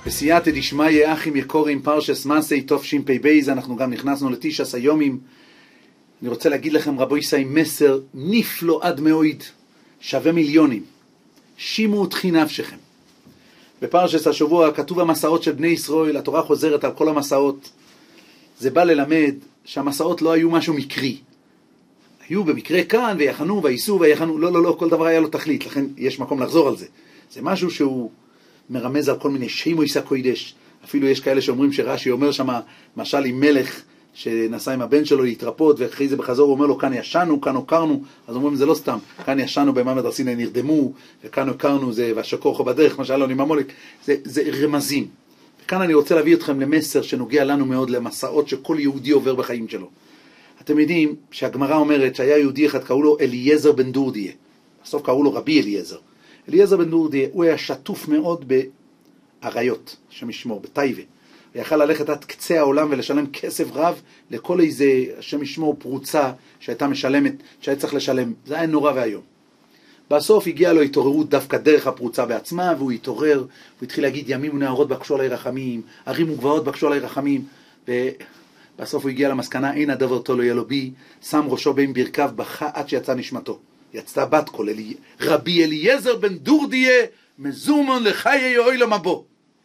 בסייעתא דשמיא אחים יקורים פרשס מסי תשפ"ב, אנחנו גם נכנסנו לתשעת היומים. אני רוצה להגיד לכם רבו ישי מסר נפלא עד מאוד, שווה מיליונים. שימו תחי נפשכם. בפרשס השבוע כתוב המסעות של בני ישראל, התורה חוזרת על כל המסעות. זה בא ללמד שהמסעות לא היו משהו מקרי. היו במקרה כאן ויחנו וייסעו ויחנו, לא, כל דבר היה לו תכלית, לכן יש מקום לחזור על זה. זה משהו שהוא מרמז על כל מיני שימו יסע קוידש. אפילו יש כאלה שאומרים שרש"י אומר שמה, משל עם מלך שנסע עם הבן שלו להתרפות, ואחרי זה בחזור הוא אומר לו, כאן ישנו, כאן הוקרנו. אז אומרים, זה לא סתם, כאן ישנו במעמד הר סיני נרדמו, וכאן הוקרנו זה והשקור בדרך, מה שהיה לנו עם המולק. זה רמזים. וכאן אני רוצה להביא אתכם למסר שנוגע לנו מאוד למסעות שכל יהודי עובר בחיים שלו. אתם יודעים שהגמרא אומרת שהיה יהודי אחד, קראו לו אליעזר בן דורדיה. בסוף קראו לו רבי אליעזר. אליעזר בן דורדיה, הוא היה שטוף מאוד בעריות, השם ישמור, בטייבה. הוא יכל ללכת עד קצה העולם ולשלם כסף רב לכל איזה, השם ישמור, פרוצה שהייתה משלמת, שהיה צריך לשלם. זה היה נורא והיום. בסוף הגיעה לו התעוררות דווקא דרך הפרוצה בעצמה, והוא התעורר, הוא התחיל להגיד ימים ונהרות בקשו עלי רחמים, ערים וגבעות בקשו עלי רחמים, ובסוף הוא הגיע למסקנה, אין הדבר תולו יהיה לו בי, שם ראשו בין ברכיו, בכה עד שיצא נשמתו. יצא בת קול, רבי אליעזר בן דורדיה, מזומון לחיי אוילם הבא.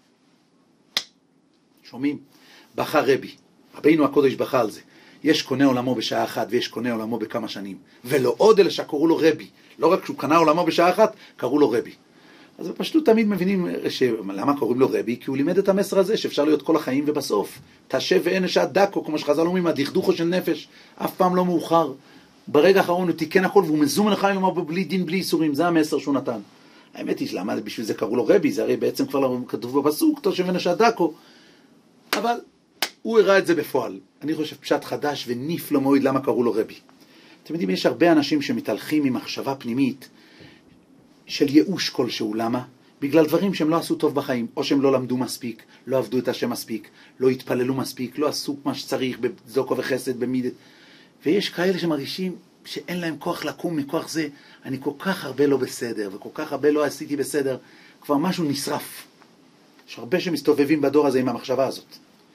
שומעים? בכה רבי. רבינו הקודש בכה על זה. יש קונה עולמו בשעה אחת ויש קונה עולמו בכמה שנים. ולא עוד אלה שקראו לו רבי. לא רק שהוא קנה עולמו בשעה אחת, קראו לו רבי. אז בפשטות תמיד מבינים למה קוראים לו רבי? כי הוא לימד את המסר הזה שאפשר להיות כל החיים ובסוף תשב ואין שעת דקו, כמו שחז"ל אומרים, הדכדוכו של נפש, אף פעם לא מאוחר. ברגע האחרון הוא תיקן הכל והוא מזומן לחיים לומר בלי דין בלי איסורים. זה המסר שהוא נתן. האמת היא למה בשביל זה קראו לו רבי? זה הרי בעצם כבר לא כתוב בפסוק, תשב ואין שעת דקו. אבל הוא הראה את זה בפועל. אני חושב פשט חדש ונפלא מאוד למה קראו לו רבי. אתם יודעים, יש הרבה אנשים שמתהלכים עם מחשבה פנימית של ייאוש כלשהו. למה? בגלל דברים שהם לא עשו טוב בחיים, או שהם לא למדו מספיק, לא עבדו את השם מספיק, לא התפללו מספיק, לא עשו מה שצריך בצדקה וחסד, במידת. ויש כאלה שמרגישים שאין להם כוח לקום מכוח זה, אני כל כך הרבה לא בסדר, וכל כך הרבה לא עשיתי בסדר, כבר משהו נשרף. יש הרבה שמסתובבים בדור הזה עם המחשבה הזאת.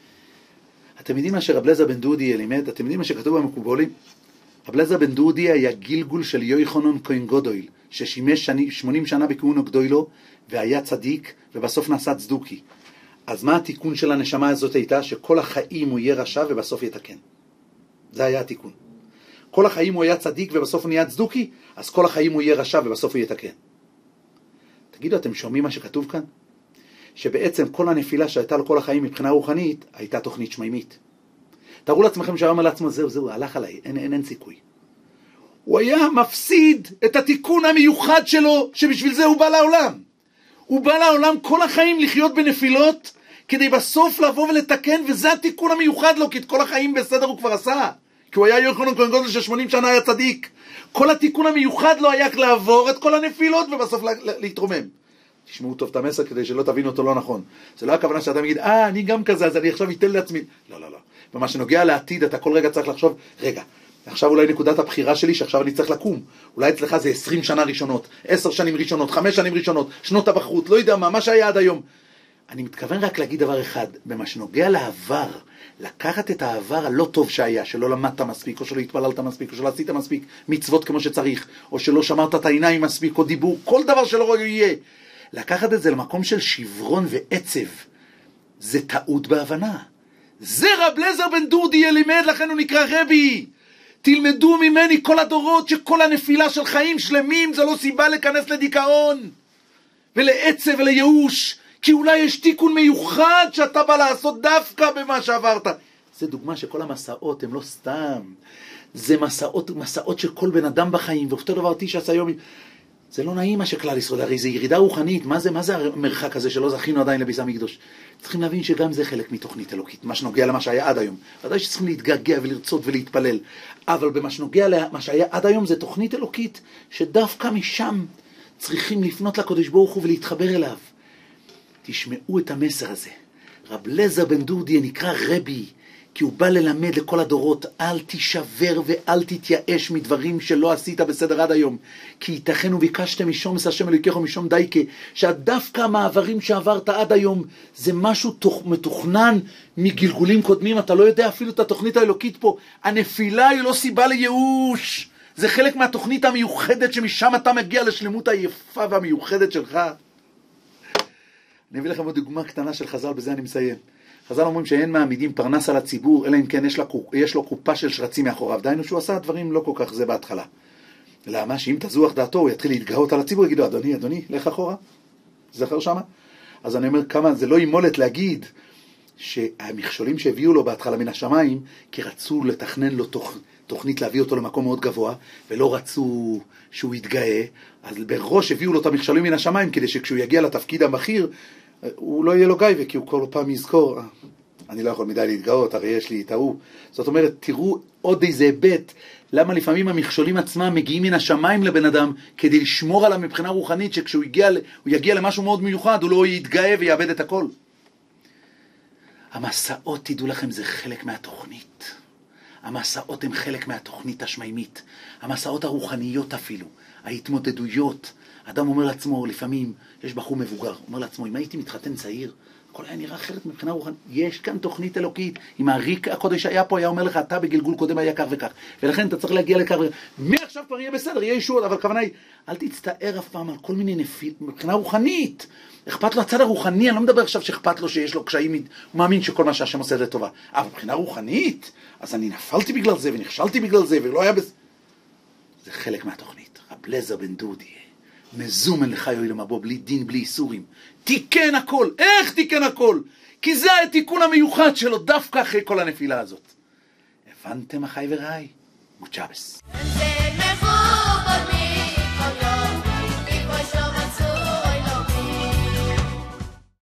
אתם יודעים מה שרב אליעזר בן דורדיה לימד? אתם יודעים מה שכתוב במקובולים? רב אליעזר בן דורדיה היה גילגול של יוחנן כהן גדול, ששימש 80 שנה בכהונו גדולו, והיה צדיק, ובסוף נעשה צדוקי. אז מה התיקון של הנשמה הזאת הייתה? שכל החיים הוא יהיה רשע ובסוף יתקן. זה היה התיקון. כל החיים הוא היה צדיק ובסוף הוא נהיה צדוקי, אז כל החיים הוא יהיה רשע ובסוף הוא יתקן. תגידו, אתם שומעים מה שכתוב כאן? שבעצם כל הנפילה שהייתה לו כל החיים מבחינה רוחנית, הייתה תוכנית שמימית. תראו לעצמכם שהרם על עצמו, זהו, הלך עליי, אין סיכוי. הוא היה מפסיד את התיקון המיוחד שלו, שבשביל זה הוא בא לעולם. הוא בא לעולם כל החיים לחיות בנפילות, כדי בסוף לבוא ולתקן, וזה התיקון המיוחד לו, כי את כל החיים בסדר הוא כבר עשה. כי הוא היה יוחנן כהן גדול של 80 שנה היה צדיק. כל התיקון המיוחד לו היה לעבור את כל הנפילות, ובסוף להתרומם. תשמעו טוב את המסר כדי שלא תבינו אותו לא נכון. זה לא הכוונה שאתה מגיד, אני גם כזה, אז אני עכשיו אתן לעצמי. לא. במה שנוגע לעתיד, אתה כל רגע צריך לחשוב, רגע, עכשיו אולי נקודת הבחירה שלי, שעכשיו אני צריך לקום. אולי אצלך זה 20 שנה ראשונות, 10 שנים ראשונות, 5 שנים ראשונות, שנות הבחרות, לא יודע מה שהיה עד היום. אני מתכוון רק להגיד דבר אחד, במה שנוגע לעבר, לקחת את העבר הלא טוב שהיה, שלא למדת מספיק, או שלא התפללת מספיק, או שלא עשית מספיק מצוות כמו שצריך, או שלא שמרת את העיניים מספיק, או דיבור, כל דבר שלא יהיה. לקחת את זה למקום של שברון ועצב, זה טעות בהבנה. זה רב אליעזר בן דורדיה לימד, לכן הוא נקרא רבי. תלמדו ממני כל הדורות שכל הנפילה של חיים שלמים זה לא סיבה להיכנס לדיכאון ולעצב ולייאוש, כי אולי יש תיקון מיוחד שאתה בא לעשות דווקא במה שעברת. זה דוגמה שכל המסעות הם לא סתם, זה מסעות של כל בן אדם בחיים, ואותו דבר תשעת היומים. זה לא נעים מה שכלל ישראל, הרי זה ירידה רוחנית. מה זה המרחק הזה שלא זכינו עדיין לביס המקדוש? צריכים להבין שגם זה חלק מתוכנית אלוקית, מה שנוגע למה שהיה עד היום. ודאי שצריכים להתגעגע ולרצות ולהתפלל, אבל במה שנוגע למה שהיה עד היום זה תוכנית אלוקית, שדווקא משם צריכים לפנות לקדוש ברוך הוא ולהתחבר אליו. תשמעו את המסר הזה. רב אליעזר בן דורדיה נקרא רבי, כי הוא בא ללמד לכל הדורות, אל תישבר ואל תתייאש מדברים שלא עשית בסדר עד היום. כי ייתכן וביקשתם משום השם אלוהיכם משום דייקה, שדווקא המעברים שעברת עד היום, זה משהו מתוכנן מגלגולים קודמים, אתה לא יודע אפילו את התוכנית האלוקית פה. הנפילה היא לא סיבה לייאוש. זה חלק מהתוכנית המיוחדת שמשם אתה מגיע לשלמות היפה והמיוחדת שלך. אני אביא לכם עוד דוגמה קטנה של חז"ל, בזה אני מסיים. חז"ל אומרים שאין מעמידים פרנס על הציבור, אלא אם כן יש לו קופה של שרצים מאחוריו. דיינו שהוא עשה דברים לא כל כך זה בהתחלה. למה? שאם תזוח דעתו, הוא יתחיל להתגאות על הציבור, יגידו, אדוני, לך אחורה. זכר שמה? אז אני אומר, כמה זה לא אימולת להגיד שהמכשולים שהביאו לו בהתחלה מן השמיים, כי רצו לתכנן לו תוכנית להביא אותו למקום מאוד גבוה, ולא רצו שהוא יתגאה, אז בראש הביאו לו את המכשולים מן השמיים, כדי שכשהוא יגיע לתפקיד המחיר, הוא לא יהיה לו גאווה, כי הוא כל פעם יזכור, אני לא יכול מדי להתגאות, הרי יש לי את ההוא. זאת אומרת, תראו עוד איזה היבט, למה לפעמים המכשולים עצמם מגיעים מן השמיים לבן אדם, כדי לשמור עליו מבחינה רוחנית, שכשהוא יגיע למשהו מאוד מיוחד, הוא לא יתגאה ויאבד את הכל. המסעות, תדעו לכם, זה חלק מהתוכנית. המסעות הם חלק מהתוכנית השמיימית. המסעות הרוחניות אפילו, ההתמודדויות. אדם אומר לעצמו, לפעמים, יש בחור מבוגר, אומר לעצמו, אם הייתי מתחתן צעיר, הכל היה נראה אחרת מבחינה רוחנית. יש כאן תוכנית אלוקית. אם הריק הקודש היה פה, היה אומר לך, אתה בגלגול קודם היה כך וכך. ולכן אתה צריך להגיע לכך וכך. מעכשיו כבר יהיה בסדר, יהיה ישועות, אבל הכוונה היא, אל תצטער אף פעם על כל מיני נפילות, מבחינה רוחנית. אכפת לו הצד הרוחני, אני לא מדבר עכשיו שאכפת לו שיש לו קשיים, הוא מאמין שכל מה שהשם עושה זה טובה. אבל מבחינה רוחנית, אז אני נפלתי בגלל זה ונכשלתי בגלל זה ולא היה בזה. זה חלק מהתוכנית. רב אליעזר בן דודי, מזומן לך יואיל למבוא, בלי דין, בלי איסורים. תיקן הכל. איך תיקן הכל? כי זה התיקון המיוחד שלו, דווקא אחרי כל הנפילה הזאת. הבנתם, אחי ורעי? מוצ'אבס.